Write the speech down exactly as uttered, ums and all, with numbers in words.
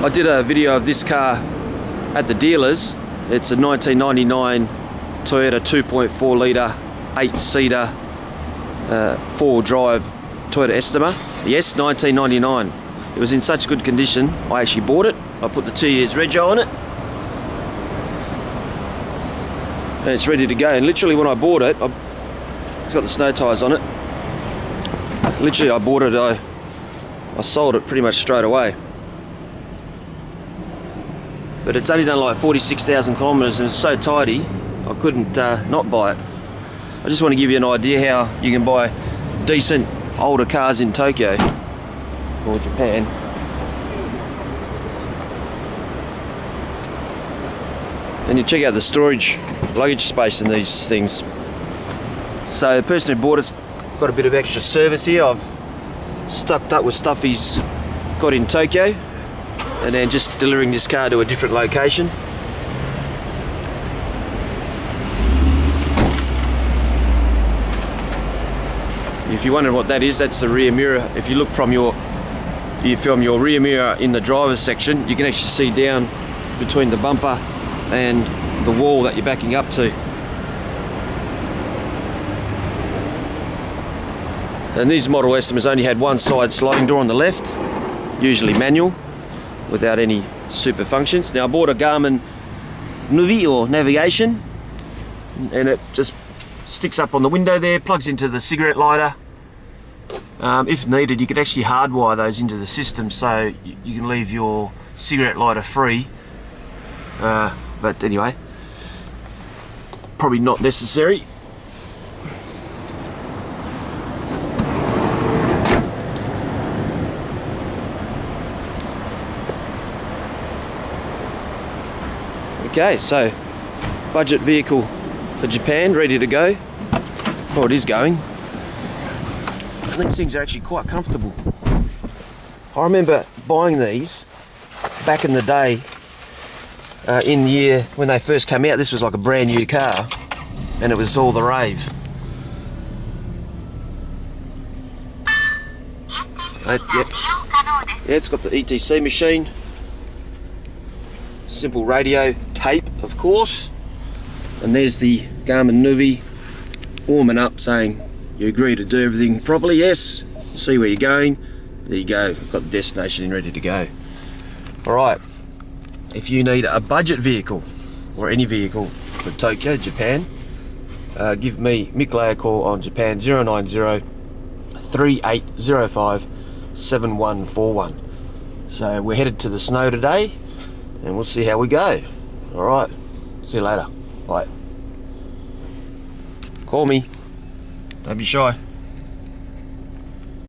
I did a video of this car at the dealers. It's a nineteen ninety-nine Toyota two point four litre, eight seater, uh, four-wheel drive Toyota Estima. Yes, nineteen ninety-nine. It was in such good condition, I actually bought it. I put the two years rego on it. And it's ready to go. And literally when I bought it, I, it's got the snow tyres on it. Literally I bought it, I, I sold it pretty much straight away. But it's only done like forty-six thousand kilometres and it's so tidy, I couldn't uh, not buy it. I just want to give you an idea how you can buy decent older cars in Tokyo or Japan. And you check out the storage luggage space in these things. So the person who bought it's got a bit of extra service here. I've stocked up with stuff he's got in Tokyo and then just delivering this car to a different location. If you're wondering what that is, that's the rear mirror. If you look from your you film your rear mirror in the driver's section, you can actually see down between the bumper and the wall that you're backing up to. And these model Estimas only had one side sliding door on the left, usually manual, without any super functions. Now I bought a Garmin Navi or navigation, and it just sticks up on the window there, plugs into the cigarette lighter. Um, if needed, you could actually hardwire those into the system so you, you can leave your cigarette lighter free. Uh, but anyway, probably not necessary. Okay, so budget vehicle for Japan, ready to go. Oh, it is going. These things are actually quite comfortable. I remember buying these back in the day, uh, in the year when they first came out. This was like a brand new car, and it was all the rave. Uh, yep. Yeah, it's got the E T C machine. Simple radio tape, of course. And there's the Garmin Navi warming up, saying you agree to do everything properly. Yes. See where you're going. There you go. I've got the destination in ready to go. Alright. If you need a budget vehicle or any vehicle for Tokyo, Japan, uh, give me Mick Lay a call on Japan zero nine zero, three eight zero five, seven one four one. So we're headed to the snow today and we'll see how we go. Alright. See you later. Bye. Call me. Don't be shy.